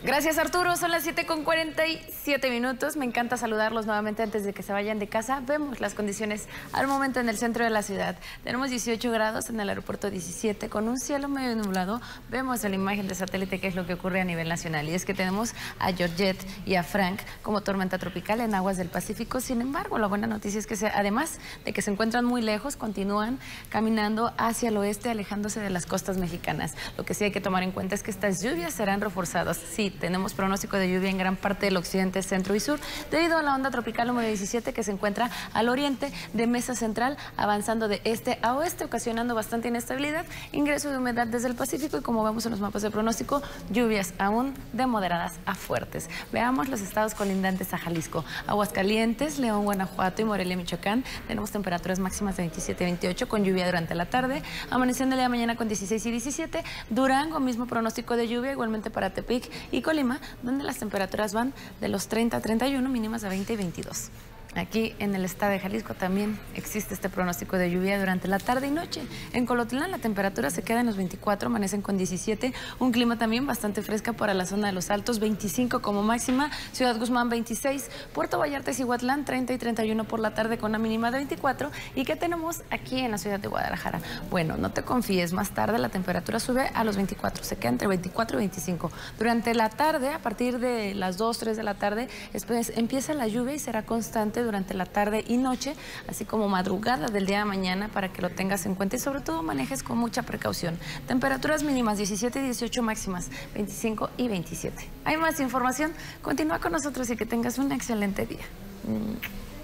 Gracias, Arturo. Son las 7:47. Me encanta saludarlos nuevamente antes de que se vayan de casa. Vemos las condiciones al momento en el centro de la ciudad. Tenemos 18 grados, en el aeropuerto 17, con un cielo medio nublado. Vemos en la imagen de satélite qué es lo que ocurre a nivel nacional. Y es que tenemos a Georgette y a Frank como tormenta tropical en aguas del Pacífico. Sin embargo, la buena noticia es que además de que se encuentran muy lejos, continúan caminando hacia el oeste, alejándose de las costas mexicanas. Lo que sí hay que tomar en cuenta es que estas lluvias serán reforzadas. Sí, tenemos pronóstico de lluvia en gran parte del occidente, centro y sur, debido a la onda tropical número 17 que se encuentra al oriente de Mesa Central, avanzando de este a oeste, ocasionando bastante inestabilidad, ingreso de humedad desde el Pacífico y, como vemos en los mapas de pronóstico, lluvias aún de moderadas a fuertes. Veamos los estados colindantes a Jalisco: Aguascalientes, León, Guanajuato y Morelia, Michoacán. Tenemos temperaturas máximas de 27 y 28 con lluvia durante la tarde, amaneciendo el día de mañana con 16 y 17. Durango, mismo pronóstico de lluvia, igualmente para Tepic y Colima, donde las temperaturas van de los 30 a 31, mínimas de 20 y 22. Aquí en el estado de Jalisco también existe este pronóstico de lluvia durante la tarde y noche. En Colotlán la temperatura se queda en los 24, amanecen con 17. Un clima también bastante fresca para la zona de los Altos, 25 como máxima. Ciudad Guzmán, 26. Puerto Vallarta y Cihuatlán, 30 y 31 por la tarde con una mínima de 24. ¿Y qué tenemos aquí en la ciudad de Guadalajara? Bueno, no te confíes, más tarde la temperatura sube a los 24. Se queda entre 24 y 25. Durante la tarde, a partir de las 2, 3 de la tarde, empieza la lluvia y será constante durante la tarde y noche, así como madrugada del día de mañana, para que lo tengas en cuenta y sobre todo manejes con mucha precaución. Temperaturas mínimas 17 y 18, máximas 25 y 27. Hay más información, continúa con nosotros y que tengas un excelente día.